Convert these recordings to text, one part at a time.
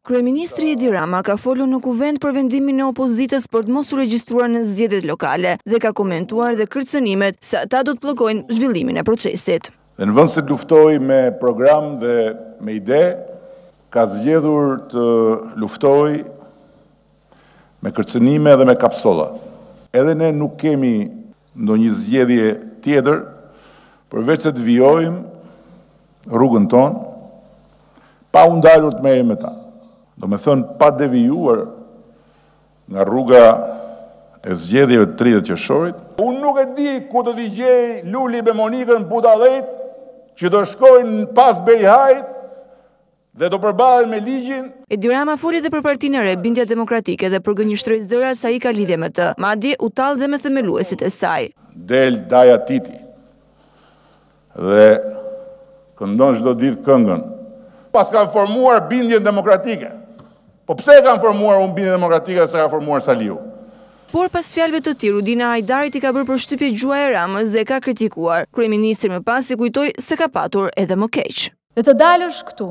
Kryeministri Edi Rama ka folur në kuvent për vendimin e opozitës për të mos u regjistruar në zgjedhjet lokale dhe ka komentuar dhe kërcënimet se ata do të bllokojnë zhvillimin e procesit. Dhe në vend se të luftoj me program dhe me ide, ka zgjedhur të luftoj me kërcënime dhe me kapsolla. Edhe ne nuk kemi ndonjë zgjedhje tjetër përveç se të vijojmë rrugën tonë pa u ndalur të merrem me ta. Do me thënë pa devijuar nga rruga e zgjedhjeve të 30 qershorit. Unë nuk e di ku do t'i gjej Luli me Monikën Budallejt që do shkojnë pas Berihajit dhe do përballen me ligjin. Edi Rama foli dhe për Partinë e Re, Bindja Demokratike dhe për gënjeshtroi zërat sa i ka lidhje me të, madje u tall dhe me themeluesit e saj. Del Daja Titi dhe këndon çdo ditë këngën. Pas kanë formuar Bindjen Demokratike. Po pse e kanë formuar unë Bindjen Demokratike dhe se ka formuar Saliu? Por pas fjalëve të tij, Rudina Hajdarit i ka bërë përshtypje gjuha e Ramës dhe ka kritikuar. Kryeministri më pas i kujtoi se ka patur edhe më keq. Dhe të dalësh këtu,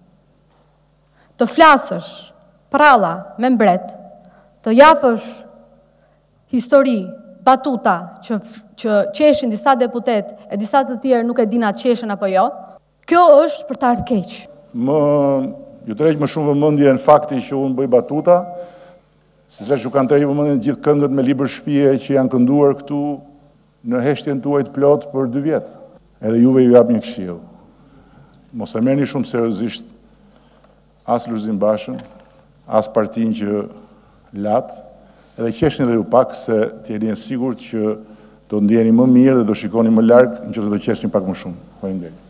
të flasësh pralla me mbret, të japësh histori, batuta që qeshin disa deputet e disa të tjerë nuk e din atë qeshen apo jo, kjo është për të ardhur keq. Ju tërheq më shumë vëmendje në fakti që unë bëj batuta, sepse ju kanë tërhequr vëmendjen gjithë këngët me libër shtëpie që janë kënduar këtu në heshtjen tuaj të plot për 2 vjet. Edhe juve ju jap një këshill. Mos e merrni shumë seriozisht as Lulzim Bashën, as partinë që lat, edhe qeshni edhe ju pak se të jeni sigurt që do ndjeni më mirë dhe do shikoni më larg nëse do qeshni pak më shumë. Faleminderit.